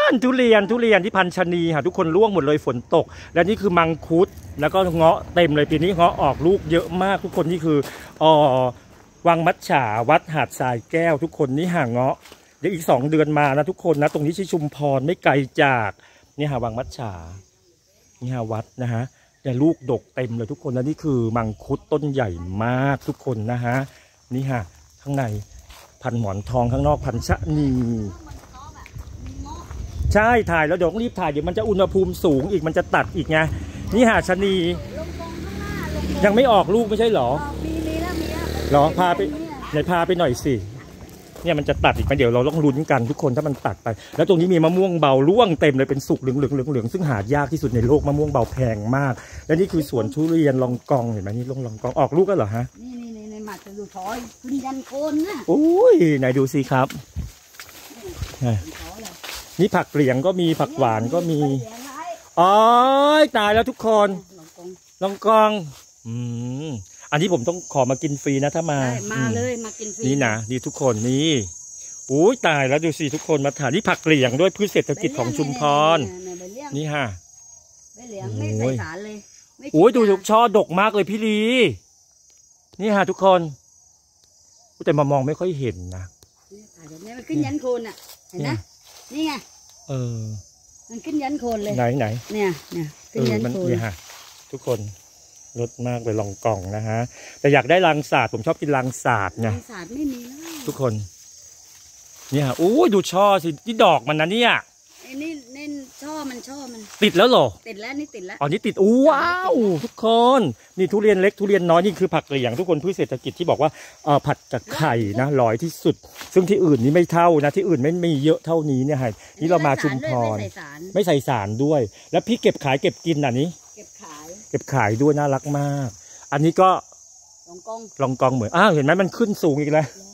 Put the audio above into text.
ทุเรียนที่พันชนีค่ะทุกคนร่วงหมดเลยฝนตกและนี่คือมังคุดแล้วก็เงาะเต็มเลยปีนี้เงาะออกลูกเยอะมากทุกคนนี่คือวังมัจฉาวัดหาดทรายแก้วทุกคนนี่ห่างเงาะเดี๋ยวอีก2 เดือนมานะทุกคนนะตรงนี้ที่ชุมพรไม่ไกลจากนี่หาวังมัจฉานี่หาวัดนะฮะแต่ลูกดกเต็มเลยทุกคนแล้วนี่คือมังคุดต้นใหญ่มากทุกคนนะฮะนี่ฮะข้างในพันหมอนทองข้างนอกพันชะนีใช่ถ่ายแล้วเดี๋ยวต้องรีบถ่ายเดี๋ยวมันจะอุณหภูมิสูงอีกมันจะตัดอีกไงนี่หาชะนียังไม่ออกลูกไม่ใช่หรอหรอพาไปไหนพาไปหน่อยสิเนี่ยมันจะตัดอีกไหมเดี๋ยวเราต้องลุ้นกันทุกคนถ้ามันตัดไปแล้วตรงนี้มีมะม่วงเบาร่วงเต็มเลยเป็นสุกเหลืองซึ่งหายากที่สุดในโลกมะม่วงเบาแพงมากและนี่คือสวนทุเรียนลองกองเห็นไหมนี่ลองกองออกลูกกันเหรอฮะนี่มาจะดูถอยขึ้นยันโคนนะโอ้ยไหนดูสิครับนี่ผักเหลียงก็มีผักหวานก็มีอ๋อตายแล้วทุกคนลองกองอันนี้ผมต้องขอมากินฟรีนะถ้ามาเลยมากินฟรีนี่นะนี่ทุกคนนี่โอ้ยตายแล้วดูสิทุกคนมาถ่ายนี่ผักเหลียงด้วยพืชเศรษฐกิจของชุมพรนี่ฮะไม่เหลียงไม่ใส่สารเลยโอ้ยดูช่อดกมากเลยพี่ลีนี่ฮะทุกคนแต่มามองไม่ค่อยเห็นนะเนี่ยมันขึ้นยันโคนอ่ะเห็นไหมนี่ไงมันขึ้นยันโคนเลยไหนเนี่ยขึ้นยันโคนนี่ฮะทุกคนรสมากเลยลองกล่องนะฮะแต่อยากได้รังสาดผมชอบกินรังสาดไงรังสาดไม่มีแล้วทุกคนเนี่ยโอ้ยดูช่อสิที่ดอกมันนะเนี่ยนี่ช่อมันติดแล้วเหรอติดแล้วนี่ติดแล้วอ๋อนี่ติดว้าวทุกคนนี่ทุเรียนเล็กทุเรียนน้อยนี่คือผักเหลียงทุกคนพืชเศรษฐกิจที่บอกว่าผัดกับไข่นะร้อยที่สุดซึ่งที่อื่นนี่ไม่เท่านะที่อื่นไม่มีเยอะเท่านี้เนี่ยนี่เรามาชุมพรไม่ใส่สารด้วยแล้วพี่เก็บขายเก็บกินอันนี้เก็บขายด้วยน่ารักมากอันนี้ก็ลองกองเหมือนเห็นไหมมันขึ้นสูงอีกแล้ว